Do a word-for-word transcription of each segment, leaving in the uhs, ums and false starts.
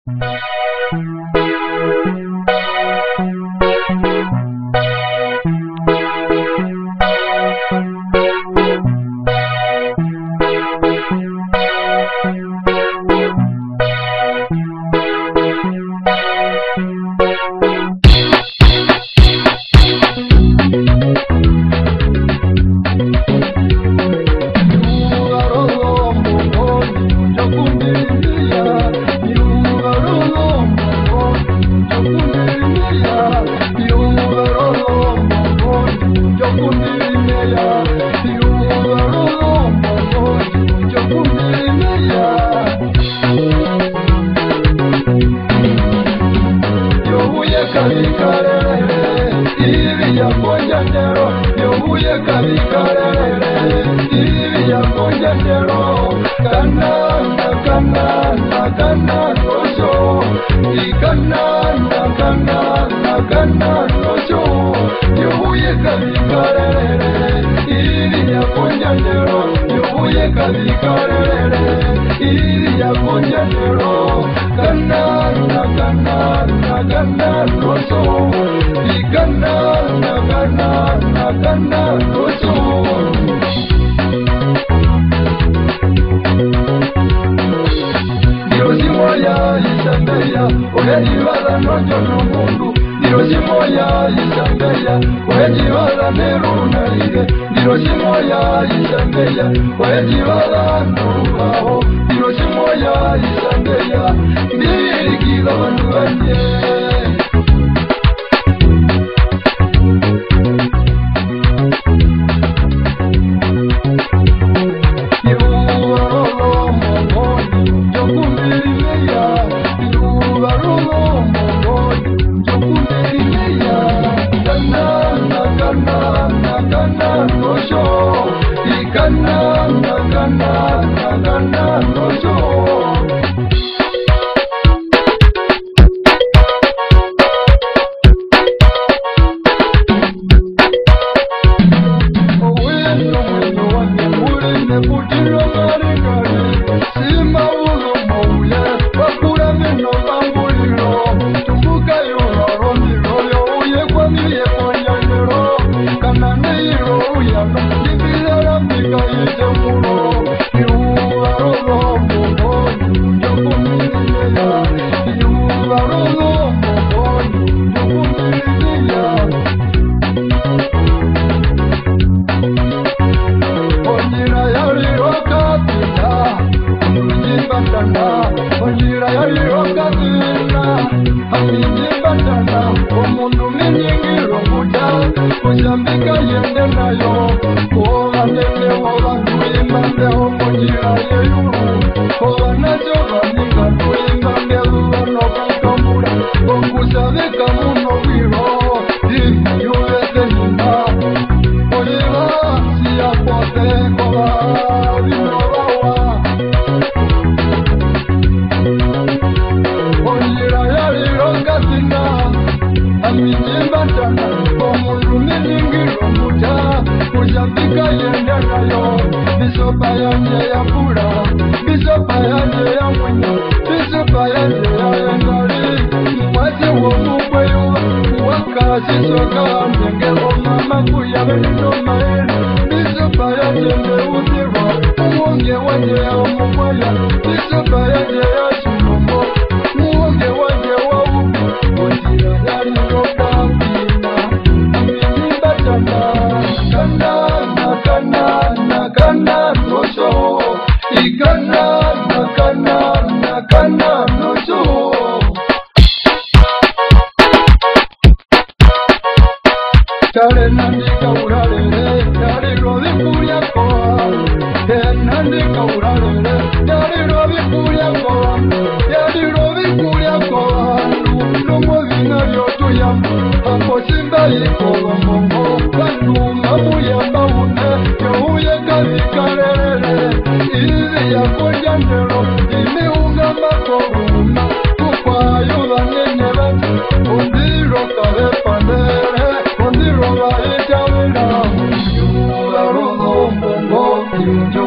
Yo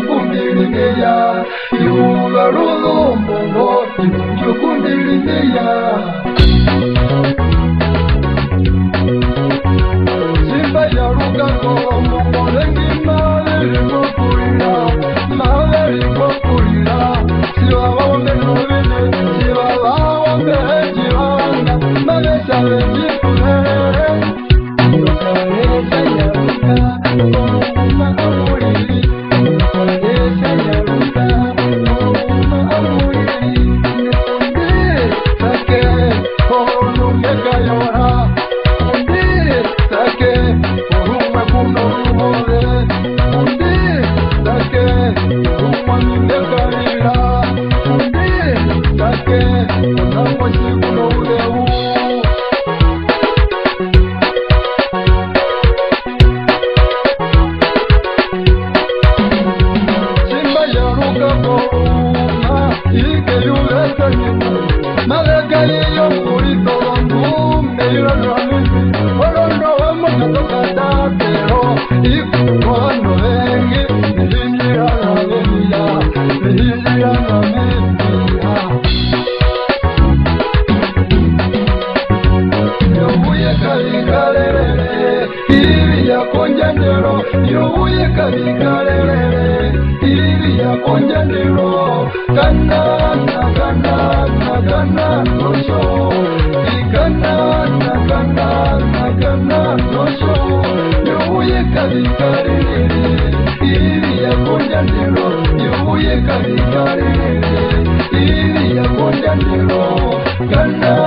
kundilineya yuga rulumbo yo kundilineya simba ya rukako mukolengi male rikokulila male rikokulila siwa wawambe novine siwa wawambe jiwanga male sabe jikule yokalesa ya ruka kuma amulili yokalesa ya ruka kuma amulili ndi take olungeka yora ndi take orumwe kuno ruhore ndi take umwamilekalila ndi take onamwasikuno uleu Yobuye kabikalele ibi ya konjandiro kana na kana na kana nosho ikana na kana na kana nosho yobuye kabikalele ibi ya konjandiro yobuye kabikalele ibi ya konjandiro kana